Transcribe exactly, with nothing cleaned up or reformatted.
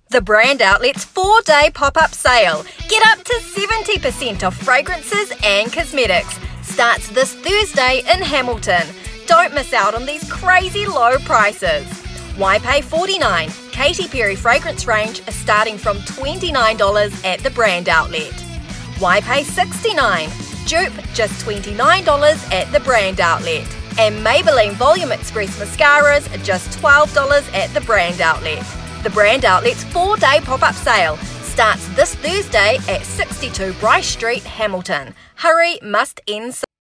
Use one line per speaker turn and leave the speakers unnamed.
The Brand Outlet's four-day pop-up sale. Get up to seventy percent off fragrances and cosmetics. Starts this Thursday in Hamilton. Don't miss out on these crazy low prices. Why pay forty-nine dollars? Katy Perry fragrance range is starting from twenty-nine dollars at the Brand Outlet. Why pay sixty-nine dollars? Dupe just twenty-nine dollars at the Brand Outlet. And Maybelline Volume Express mascaras just twelve dollars at the Brand Outlet. The Brand Outlet's four-day pop-up sale starts this Thursday at sixty-two Bryce Street, Hamilton. Hurry must end soon.